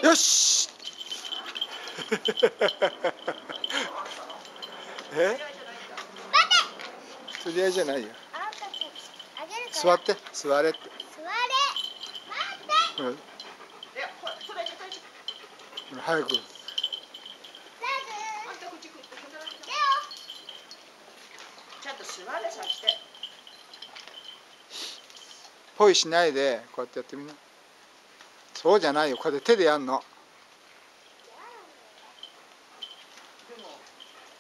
よし釣り合いじゃないよ。座って座れって。座れ。待って。早く。 ちゃんと座れさして。 ポイしないでこうやってやってみな。そうじゃないよ。こうやって手でやんの。